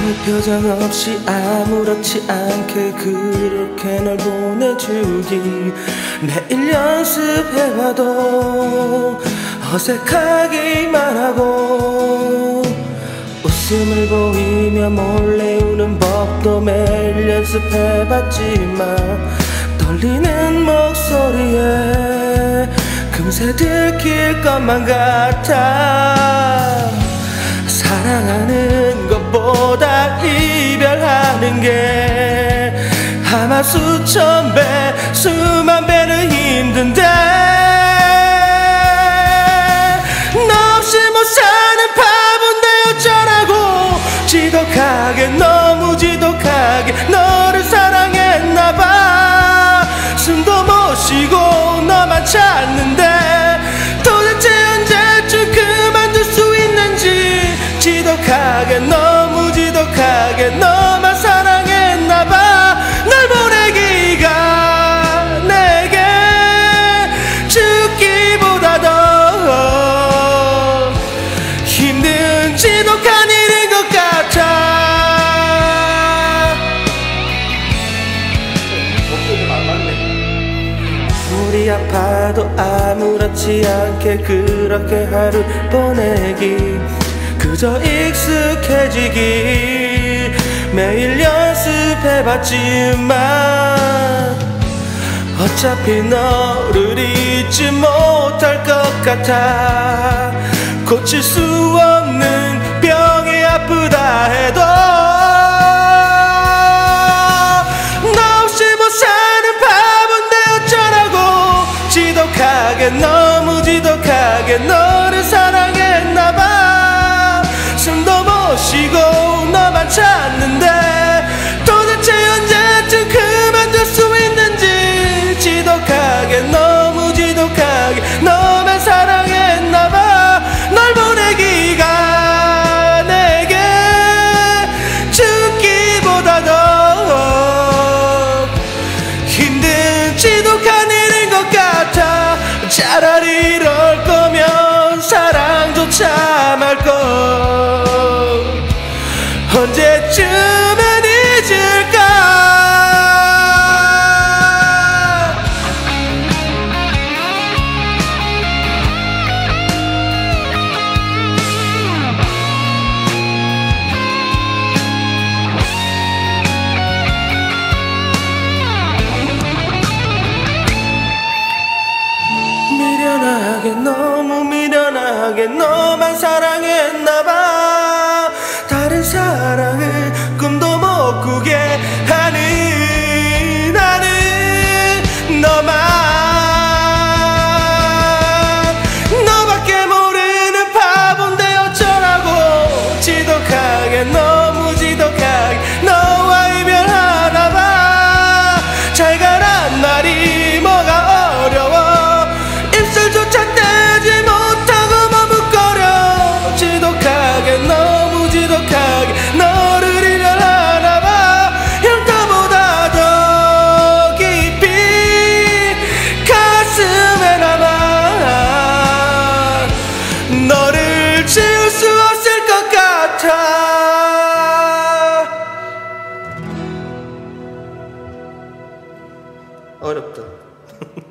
아무 표정 없이 아무렇지 않게 그렇게 널 보내주기. 매일 연습해봐도 어색하기만 하고 웃음을 보이며 몰래 우는 법도 매일 연습해봤지만 떨리는 목소리에 금세 들킬 것만 같아. 사랑하는 것보다 이별하는 게 아마 수천 배 수만 배는 힘든데 너 없이 못 사는 바본데 어쩌라고. 지독하게 너무 지독하게 너를 사랑했나봐. 숨도 못 쉬고 너만 찾는데 도대체 언제쯤 그만둘 수 있는지. 지독하게 너무 지독하게 너만 사랑했나봐. 널 보내기가 내게 죽기보다 더 힘든 지독한 일인 것 같아. 우리 아파도 아무렇지 않게 그렇게 하루 보내기. 그저 익숙해지기. 매일 연습해봤지만 어차피 너를 잊지 못할 것 같아. 고칠 수 없는 병이 아프다 해도 너 없이 못 사는 바본데 어쩌라고. 지독하게 너무 지독하게 너를 사랑했나봐. 숨도 못 쉬고 너만 찾는데 도대체 언제쯤 그만둘 수 있는지. 지독하게 너무 지독하게 너만 사랑했나봐. 널 보내기가 내게 죽기보다 더 힘든 지독한 일인 것 같아. 차라리 이럴 거면 사랑조차 말걸. 언제쯤은 잊을까. 미련하게 너무 미련하게 너만 사랑했나봐. 다른 사랑을 꿈도 못 꾸게 하는 나는 너만. 너밖에 모르는 바본데 어쩌라고. 지독하게 너무 지독하게 너와 이별하나봐. 잘 가란 말이 뭐가 어려워. 입술조차 떼지 못하고 머뭇거려. 지독하게 너무 지독하게 너를 이별하나봐. 흉터보다 더 깊이 가슴에 남아. 너를 지울 수 없을 것 같아. 어렵다.